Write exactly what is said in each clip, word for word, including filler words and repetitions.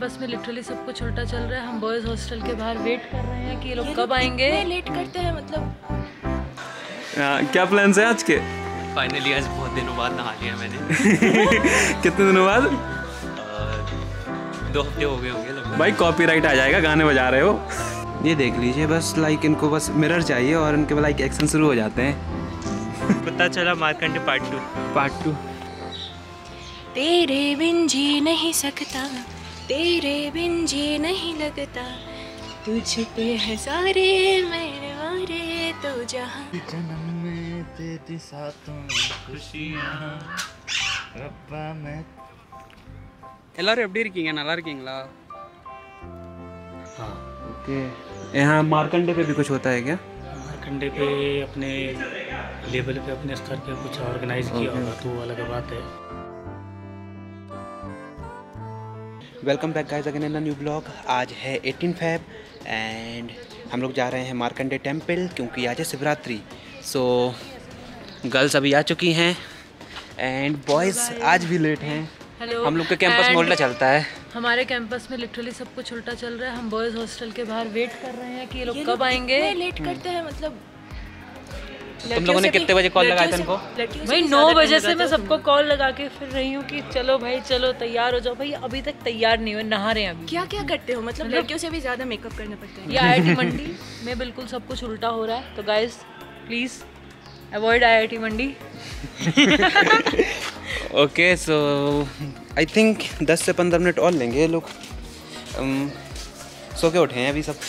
Campus में literally सब कुछ उल्टा चल रहा है। हम बॉयज़ हॉस्टल के बाहर वेट कर रहे हैं कि ये लोग कब आएंगे। लेट करते हैं मतलब। आ, क्या प्लान्स है आज के? फाइनली आज बहुत दिनों बाद नहा लिया मैंने। कितने दिनों बाद? दो हफ्ते हो गए होंगे लगभग। भाई कॉपीराइट आ जाएगा, गाने बजा रहे हो। ये देख लीजिए, बस लाइक इनको बस मिरर चाहिए और इनके लाइक एक्शन शुरू हो जाते हैं। पता चला Markande part two. Part two. तेरे बिन जी नहीं सकता, तेरे बिन जी नहीं लगता, तुझ पे है सारे मेरे वारे तो जहां। जन्म में तेरी साथों खुशियां रब्बा में। எல்லாரும் எப்படி இருக்கீங்க? நல்லா இருக்கீங்களா? हाँ ओके, यहाँ मार्कंडे पे भी कुछ होता है क्या? मार्कंडे पे अपने लेवल पे अपने स्तर पे कुछ ऑर्गेनाइज किया होगा तो वो अलग बात है। Welcome back guys again in a new blog. आज है एटीन फेब एंड हम लोग जा रहे हैं मार्कंडे टेम्पल क्योंकि आज है शिवरात्रि। सो गर्ल्स अभी आ चुकी हैं एंड बॉयज़ आज भी लेट हैं। हेलो, हम लोग के कैंपस में उल्टा चलता है। हमारे कैंपस में लिटरली सब कुछ उल्टा चल रहा है। हम बॉयज़ हॉस्टल के बाहर वेट कर रहे हैं कि ये लोग कब आएंगे। लेट करते हैं मतलब। तुम लोगों ने कितने बजे कॉल लगाया था इनको? भाई नौ बजे से मैं सबको कॉल लगा के फिर रही हूँ कि चलो भाई चलो तैयार हो जाओ। भाई अभी तक तैयार नहीं हुए, नहा रहे हैं अभी। क्या क्या करते हो मतलब? लड़कियों से भी ज्यादा मेकअप करना पड़ता है। ये आई आई टी मंडी में बिल्कुल सब कुछ उल्टा हो रहा है। तो guys please avoid I I T Mandi. Okay so I think दस से पंद्रह मिनट और लेंगे ये लोग। um, सो के उठे हैं अभी सब।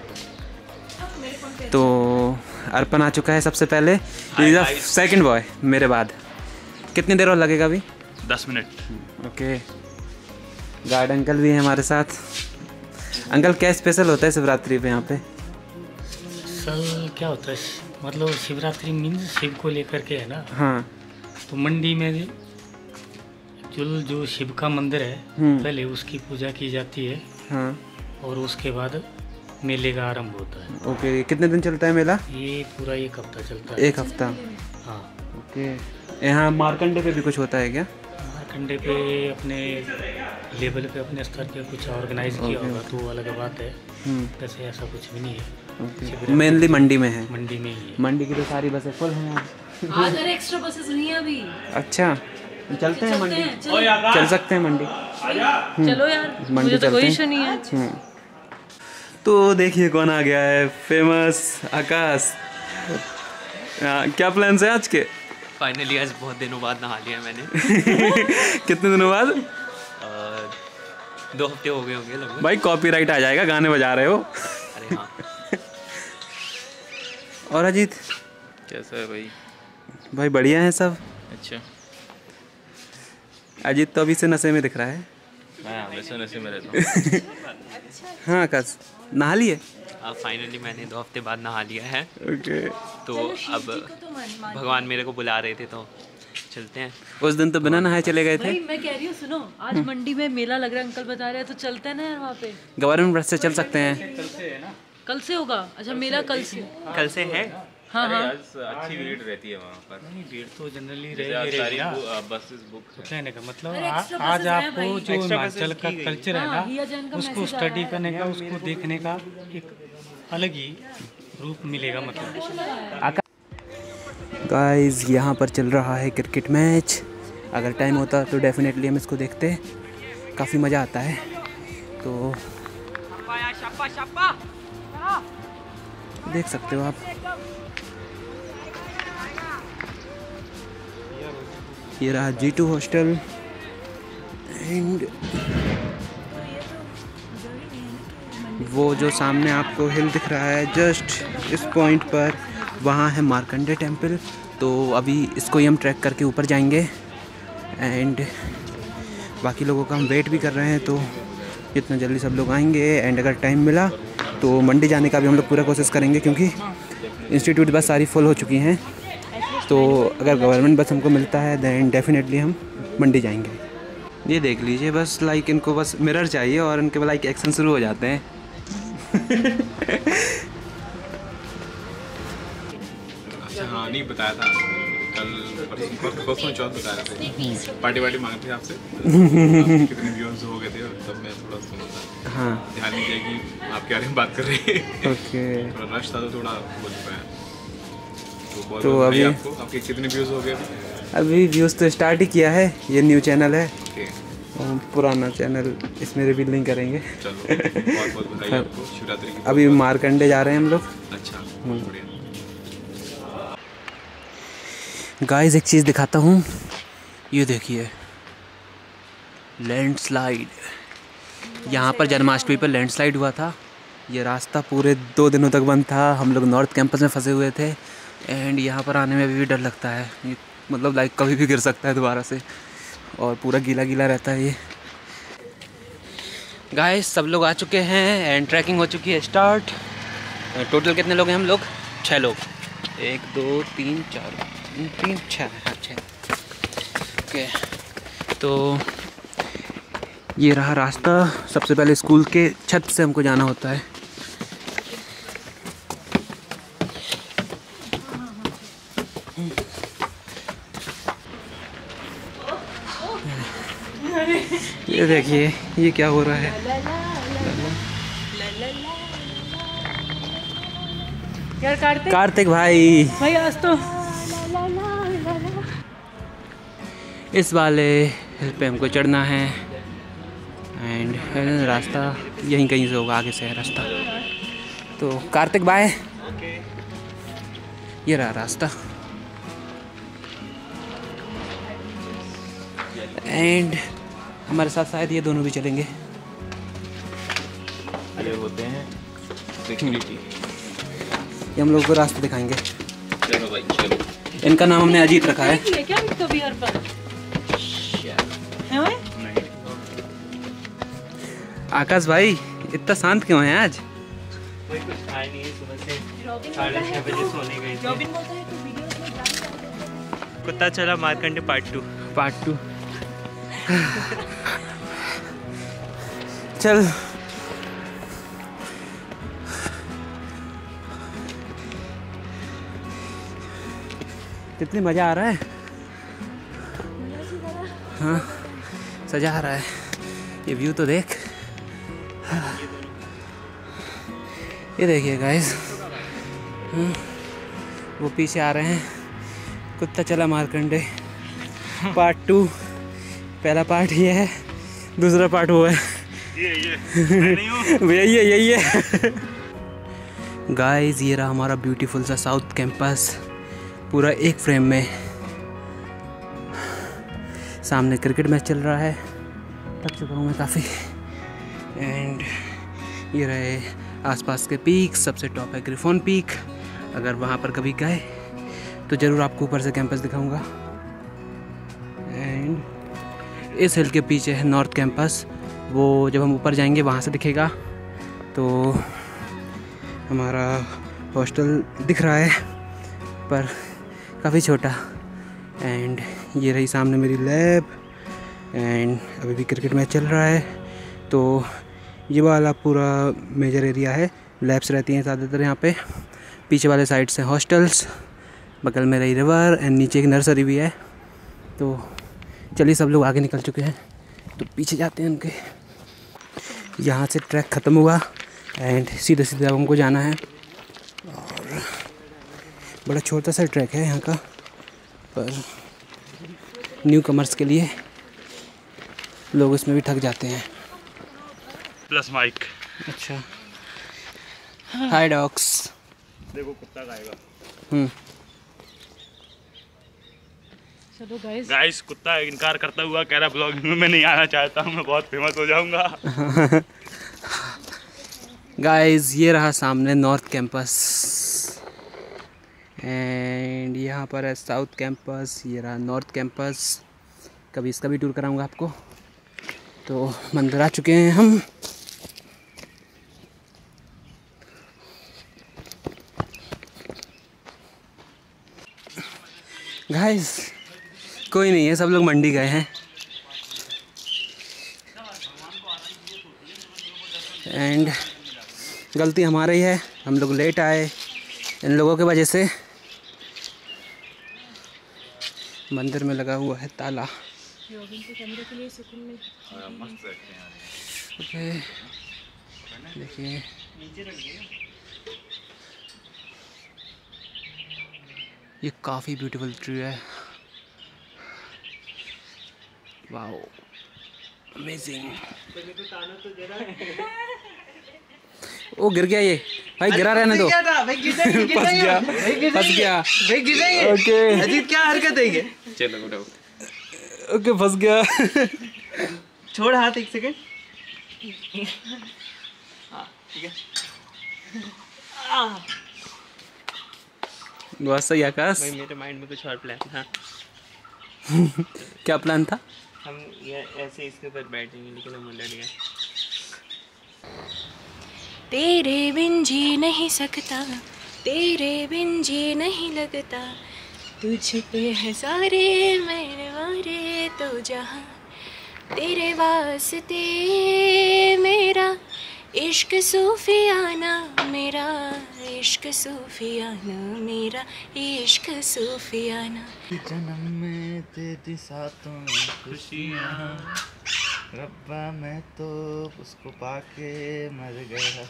तो अर्पण आ चुका है सबसे पहले, सेकंड बॉय मेरे बाद। कितनी देर और लगेगा अभी? दस मिनट। ओके, गार्ड अंकल भी हैं हमारे साथ। अंकल क्या स्पेशल होता है शिवरात्रि पे यहाँ पे? सल क्या होता है मतलब शिवरात्रि मीन्स शिव को लेकर के है ना। हाँ, तो मंडी में जो जो शिव का मंदिर है पहले उसकी पूजा की जाती है। हाँ, और उसके बाद मेले का आरंभ होता है। ओके। कितने दिन चलता है मेला? ये पूरा एक हफ्ता चलता है। एक हफ्ता। हाँ। ओके, यहाँ मार्कंडे पे भी कुछ होता है क्या? मार्कंडे पे अपने लेवल पे अपने स्तर पे कुछ ऑर्गेनाइज किया होगा तो वो अलग बात है। वैसे ऐसा कुछ भी नहीं है। मेनली मंडी में है। मंडी में ही है। मंडी की तो सारी बसें फुल हैं यहाँ। आज अरे एक्स्ट्रा बसेस नहीं है अभी। अच्छा, चलते हैं मंडी। चल सकते हैं मंडी। चलो यार, मंडी मुझे तो चलते कोई हैं। इशू नहीं है। तो देखिए कौन आ गया है, फेमस आकाश। आ, क्या प्लान्स है आज के? फाइनली आज बहुत दिनों बाद नहा लिया मैंने। कितने दिनों बाद? दो हफ्ते हो गए होंगे लगभग। भाई कॉपीराइट आ जाएगा, गाने बजा रहे हो। अरे हाँ। और अजीत कैसा है भाई? भाई बढ़िया है सब। अच्छा, अजीत तो अभी से नशे में दिख रहा है। मैं हमेशा नशे में रहता हूँ। हाँ आकाश, नहा लिए? अब फाइनली मैंने दो हफ्ते बाद नहा लिया है। ओके, तो अब भगवान मेरे को बुला रहे थे तो चलते हैं। उस दिन तो बिना नहाए चले गए थे। भाई मैं कह रही हूँ सुनो, आज मंडी में मेला लग रहा है, अंकल बता रहे हैं, तो चलते हैं ना यार वहाँ पे। गवर्नमेंट बस से चल सकते हैं। कल से होगा? अच्छा मेला कल से। कल से है। हाँ हाँ, अच्छी भीड़ रहती है वहाँ पर। नहीं भीड़ तो जनरली रहेगी ना। बसेस बुक तो कहने का मतलब आ, आज आपको जो हिमाचल का कल्चर है ना उसको स्टडी करने का, उसको देखने का एक अलग ही रूप मिलेगा। मतलब गाइस यहाँ पर चल रहा है क्रिकेट मैच। अगर टाइम होता तो डेफिनेटली हम इसको देखते, काफ़ी मज़ा आता है। तो देख सकते हो आप। ये रहा जी टू हॉस्टल एंड वो जो सामने आपको हिल दिख रहा है जस्ट इस पॉइंट पर, वहाँ है मार्कंडे टेम्पल। तो अभी इसको ही हम ट्रैक करके ऊपर जाएंगे एंड बाकी लोगों का हम वेट भी कर रहे हैं। तो जितना जल्दी सब लोग आएंगे एंड अगर टाइम मिला तो मंडी जाने का भी हम लोग पूरा कोशिश करेंगे क्योंकि इंस्टीट्यूट बस सारी फुल हो चुकी हैं। तो अगर गवर्नमेंट बस हमको मिलता है देन डेफिनेटली हम मंडी जाएंगे। ये देख लीजिए, बस लाइक इनको बस मिरर चाहिए और इनके लाइक एक्शन शुरू हो जाते हैं। अच्छा हाँ, नहीं बताया था। कल परसों चौथ बता रहे थे, पार्टी वार्टी मांगते थे आपसे, कितने व्यूअर्स हो गए थे, तब मैं थोड़ा सुना था। हाँ, ध्यान नहीं दिया कि आप क्या में बात कर रहे हैं। ओके। थोड़ा रश था तो थोड़ा बोल पाया। तो, बहुत तो बहुत अभी आपको, आपके कितने व्यूज़ हो गए? अभी व्यूज़ तो स्टार्ट ही किया है, ये न्यू चैनल है। ओके, और पुराना चैनल इसमें रिवीलिंग करेंगे। चलो बहुत बहुत बधाई आपको शिवरात्रि की। अभी मारकंडे जा रहे हैं हम लोग। अच्छा, बहुत बढ़िया। गाइस एक चीज़ दिखाता हूँ, ये देखिए लैंडस्लाइड। यहाँ पर जन्माष्टमी पर लैंडस्लाइड हुआ था। ये रास्ता पूरे दो दिनों तक बंद था, हम लोग नॉर्थ कैंपस में फंसे हुए थे। एंड यहाँ पर आने में अभी भी डर लगता है, ये मतलब लाइक कभी भी गिर सकता है दोबारा से, और पूरा गीला गीला रहता है ये। गाइस सब लोग आ चुके हैं एंड ट्रैकिंग हो चुकी है स्टार्ट। टोटल कितने लोग हैं हम लोग? छः लोग। एक दो तीन चार तीन छः, हाँ छः। ओके, तो ये रहा रास्ता। सबसे पहले स्कूल के छत से हमको जाना होता है। ये देखिए ये क्या हो रहा है। यार कार्तिक कार्तिक भाई भाई आज तो इस वाले हिल पे हमको चढ़ना है। एंड रास्ता यहीं कहीं से होगा, आगे से है रास्ता। तो कार्तिक भाई ये रहा रास्ता। एंड हमारे साथ शायद ये दोनों भी चलेंगे। अरे होते हैं सिक्योरिटी। ये हम लोग को रास्ता दिखाएंगे। चलो भाई चलो। इनका नाम हमने अजीत रखा है। ये क्या कभी हर पर है भाई? आकाश भाई इतना शांत क्यों है आज? कोई कुछ खाया नहीं है सुबह से, साढ़े छः बजे सोने गए थे। रॉबिन बोलता है कि वीडियोस में डाल। कुत्ता चला Markande part two. Part two. चल कितनी मज़ा आ रहा है। हाँ सजा आ रहा है। ये व्यू तो देख। ये देखिए गाइस, वो पीछे आ रहे हैं। कुत्ता चला मारकंडे पार्ट टू। पहला पार्ट ये है, दूसरा पार्ट वो है। ये ये यही है यही है। गाइस ये रहा हमारा ब्यूटीफुल सा साउथ कैंपस, पूरा एक फ्रेम में। सामने क्रिकेट मैच चल रहा है, थक चुका हूँ मैं काफ़ी। एंड ये रहे आसपास के पीक। सबसे टॉप है ग्रिफोन पीक। अगर वहाँ पर कभी गए तो ज़रूर आपको ऊपर से कैंपस दिखाऊंगा। एंड इस हिल के पीछे है नॉर्थ कैंपस। वो जब हम ऊपर जाएंगे वहाँ से दिखेगा। तो हमारा हॉस्टल दिख रहा है पर काफ़ी छोटा। एंड ये रही सामने मेरी लैब। एंड अभी भी क्रिकेट मैच चल रहा है। तो ये वाला पूरा मेजर एरिया है, लैब्स रहती हैं ज़्यादातर यहाँ पे। पीछे वाले साइड से हॉस्टल्स, बगल में रही रिवर एंड नीचे एक नर्सरी भी है। तो चलिए सब लोग आगे निकल चुके हैं तो पीछे जाते हैं उनके। यहाँ से ट्रैक ख़त्म हुआ एंड सीधे सीधे अब हमको जाना है। और बड़ा छोटा सा ट्रैक है यहाँ का, पर न्यू कमर्स के लिए लोग इसमें भी थक जाते हैं। Plus mike. अच्छा, हाय डॉग्स। देखो कुत्ता खाएगा। हम्म चलो गाइस गाइस कुत्ता इनकार करता हुआ कह रहा ब्लॉगिंग में मैं नहीं आना चाहता हूँ, मैं बहुत फेमस हो जाऊंगा। गाइस ये रहा सामने नॉर्थ कैंपस एंड यहाँ पर है साउथ कैंपस। ये रहा नॉर्थ कैंपस। कभी इसका भी टूर कराऊंगा आपको। तो मंदिर आ चुके हैं हम। गाइस कोई नहीं है, सब लोग मंडी गए हैं। एंड गलती हमारी है, हम लोग लेट आए इन लोगों की वजह से। मंदिर में लगा हुआ है ताला। ओके देखिए ये काफ़ी ब्यूटीफुल ट्री है। Wow amazing. ओ गिर गया ये भाई, गिरा रहने दो। फंस गया फंस गया ओके। अजीत क्या हरकत है ये? चलो उठाओ। ओके फंस गया। छोड़ हाथ एक सेकंड। ठीक है बहुत सही आकाश। भाई मेरे माइंड में कुछ और प्लान था। क्या प्लान था? हम ये ऐसे इसके ऊपर बैठेंगे लेकिन हम उलट गए। तेरे बिन जी नहीं सकता, तेरे बिन जी नहीं लगता, तुझ पे है सारे मेरे वारे तो जहाँ, तेरे वास्ते मेरा इश्क सूफियाना, मेरा इश्क सूफियाना, मेरा इश्क सूफियाना। जन्म में तेरी सातों खुशियाँ, रब्बा मैं तो उसको पाके मर गया।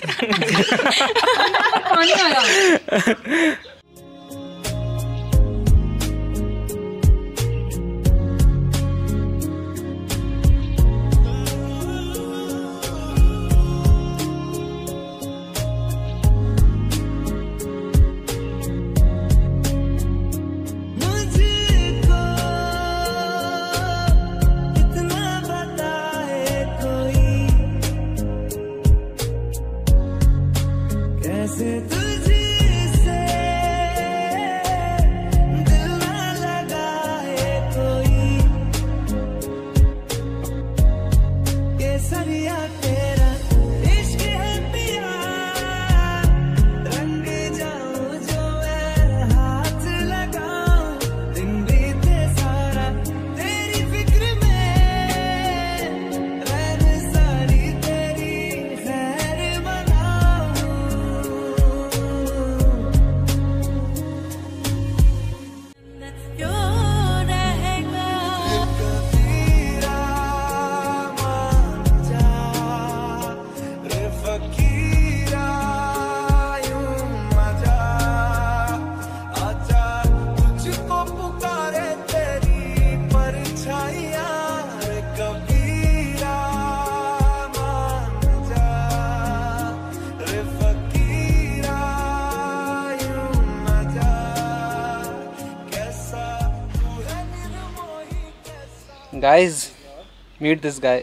Guys meet this guy.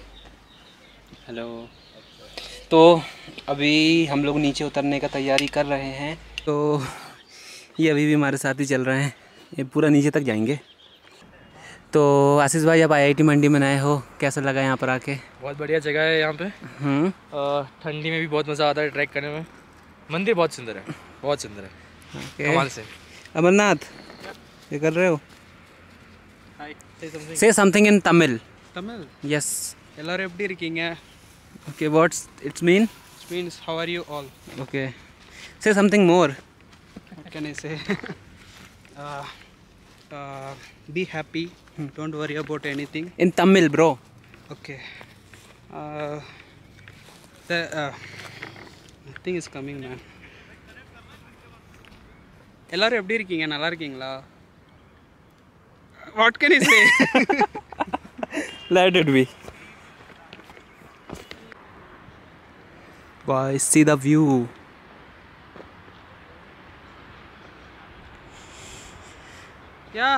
Hello. तो अभी हम लोग नीचे उतरने का तैयारी कर रहे हैं। तो ये अभी भी हमारे साथ ही चल रहे हैं, ये पूरा नीचे तक जाएंगे। तो आशीष भाई आप आई आई टी मंडी में नए हो, कैसा लगा यहाँ पर आके? बहुत बढ़िया जगह है यहाँ पे। हम्म ठंडी में भी बहुत मज़ा आता है ट्रैक करने में। मंदिर बहुत सुंदर है, बहुत सुंदर है। कमाल से। अमरनाथ ये कर रहे हो? Say something in Tamil. Tamil? Yes. எல்லாரும் எப்படி இருக்கீங்க? Okay, what's it mean? It means how are you all? Okay. Say something more. What can I say? uh, uh, be happy. Don't worry about anything. In Tamil, bro. Okay. Uh, the uh, thing is coming, man. எல்லாரும் எப்படி இருக்கீங்க? நல்லா இருக்கீங்களா? What can I say? Let it be. Guys, see the view. Yeah.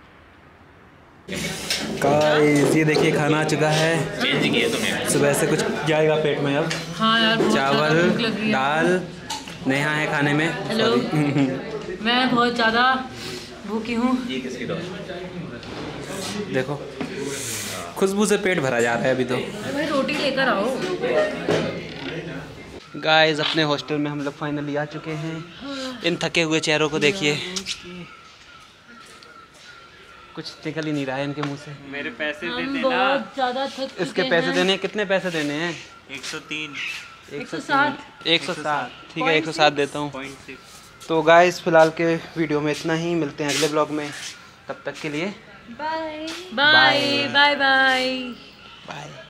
Guys, ये देखिए खाना आ चुका है। चेंज किया तुमने? सुबह से कुछ जाएगा पेट में अब। हाँ यार, चावल दाल नेहा है खाने में। हेलो। मैं बहुत ज़्यादा भूखी हूँ। ये किसकी दौड़? देखो खुशबू से पेट भरा जा रहा है अभी तो। भाई रोटी लेकर आओ। गाइस अपने हॉस्टल में हम लोग फाइनली आ चुके हैं। इन थके हुए चेहरों को देखिए, कुछ निकल ही नहीं रहा है इनके मुंह से। मेरे पैसे दे हम देना। बहुत ज़्यादा थक चुके इसके पैसे हैं। देने हैं, कितने पैसे देने हैं? एक सौ तीन। एक सौ सात। एक सौ सात ठीक है, एक सौ सात देता हूँ। Point six. तो गाइस फिलहाल के वीडियो में इतना ही, मिलते हैं अगले ब्लॉग में। तब तक के लिए बाय बाय बाय बाय।